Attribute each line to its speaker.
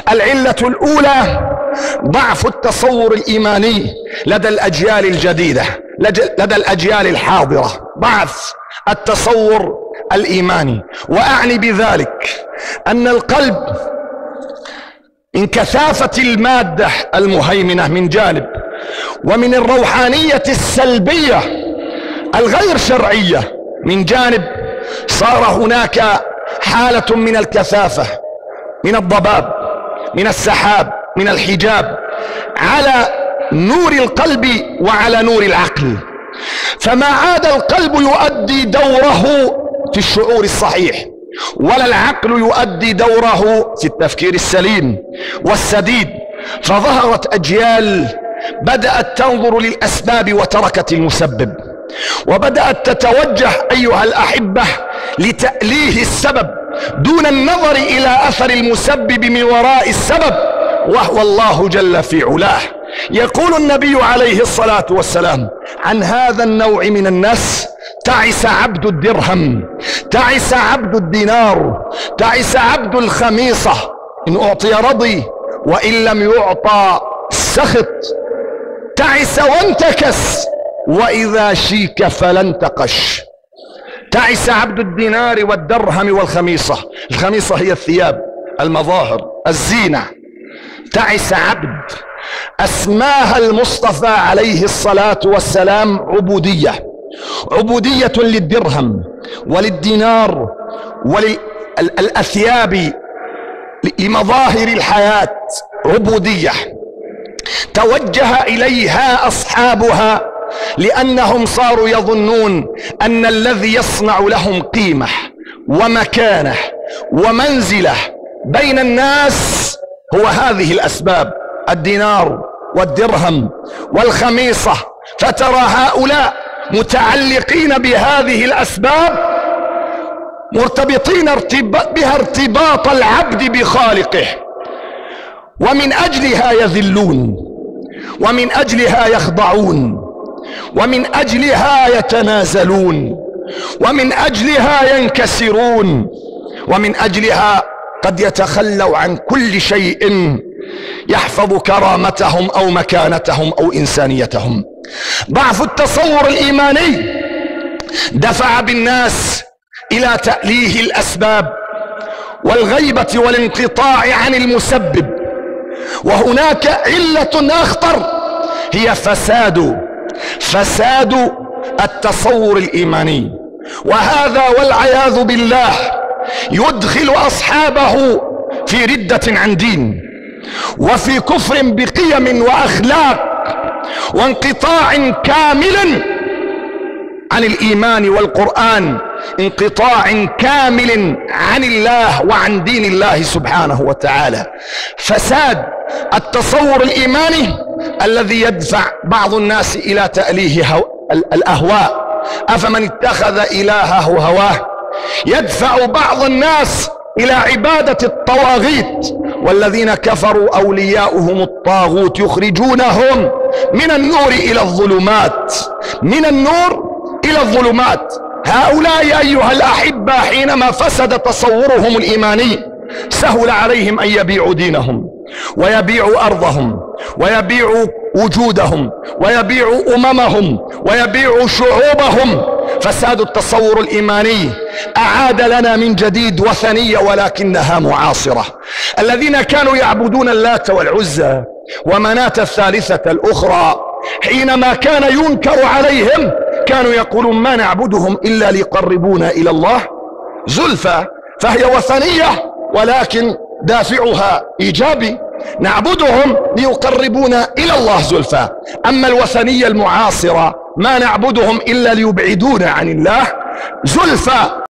Speaker 1: العلة الأولى ضعف التصور الإيماني لدى الأجيال الجديدة، لدى الأجيال الحاضرة، ضعف التصور الإيماني. وأعني بذلك أن القلب من كثافة المادة المهيمنة من جانب، ومن الروحانية السلبية الغير شرعية من جانب، صار هناك حالة من الكثافة، من الضباب، من السحاب، من الحجاب على نور القلب وعلى نور العقل، فما عاد القلب يؤدي دوره في الشعور الصحيح، ولا العقل يؤدي دوره في التفكير السليم والسديد. فظهرت أجيال بدأت تنظر للأسباب وتركت المسبب، وبدأت تتوجه أيها الأحبة لتأليه السبب دون النظر إلى أثر المسبب من وراء السبب، وهو الله جل في علاه. يقول النبي عليه الصلاة والسلام عن هذا النوع من الناس: تعس عبد الدرهم، تعس عبد الدينار، تعس عبد الخميصة، إن أعطي رضي وإن لم يعطى سخط، تعس وانتكس وإذا شيك فلن تقش. تعس عبد الدينار والدرهم والخميصة، الخميصة هي الثياب، المظاهر، الزينة. تعس عبد أسماها المصطفى عليه الصلاة والسلام عبودية، عبودية للدرهم وللدينار وللأثياب، لمظاهر الحياة، عبودية توجه إليها أصحابها لأنهم صاروا يظنون أن الذي يصنع لهم قيمة ومكانة ومنزلة بين الناس هو هذه الأسباب: الدينار والدرهم والخميصة. فترى هؤلاء متعلقين بهذه الأسباب، مرتبطين بها ارتباط العبد بخالقه، ومن أجلها يذلون، ومن أجلها يخضعون، ومن أجلها يتنازلون، ومن أجلها ينكسرون، ومن أجلها قد يتخلوا عن كل شيء يحفظ كرامتهم أو مكانتهم أو إنسانيتهم. ضعف التصور الإيماني دفع بالناس إلى تأليه الأسباب والغيبة والانقطاع عن المسبب. وهناك علة أخطر هي فساد التصور الإيماني، وهذا والعياذ بالله يدخل أصحابه في ردة عن دين، وفي كفر بقيم وأخلاق، وانقطاع كامل عن الإيمان والقرآن، انقطاع كامل عن الله وعن دين الله سبحانه وتعالى. فساد التصور الإيماني الذي يدفع بعض الناس إلى تأليه الأهواء، أفمن اتخذ إلهه هواه، يدفع بعض الناس إلى عبادة الطواغيت، والذين كفروا أولياؤهم الطاغوت يخرجونهم من النور إلى الظلمات، من النور إلى الظلمات. هؤلاء أيها الأحبة حينما فسد تصورهم الإيماني سهل عليهم أن يبيعوا دينهم، ويبيعوا أرضهم، ويبيعوا وجودهم، ويبيعوا أممهم، ويبيعوا شعوبهم. فساد التصور الإيماني أعاد لنا من جديد وثنية ولكنها معاصرة. الذين كانوا يعبدون اللات والعزى ومناة الثالثة الأخرى، حينما كان ينكر عليهم كانوا يقولون: ما نعبدهم إلا ليقربونا إلى الله زلفى. فهي وثنية ولكن دافعها إيجابي، نعبدهم ليقربونا إلى الله زلفى. أما الوثنية المعاصرة: ما نعبدهم إلا ليبعدونا عن الله زلفى.